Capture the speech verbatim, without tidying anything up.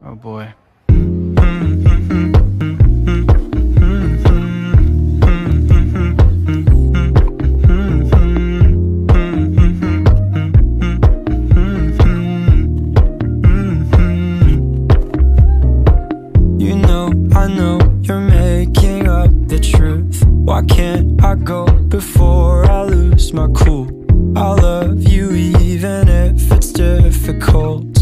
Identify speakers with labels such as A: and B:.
A: Oh boy.
B: You know, I know you're making up the truth. Why can't I go before I lose my cool? I love you even if it's difficult.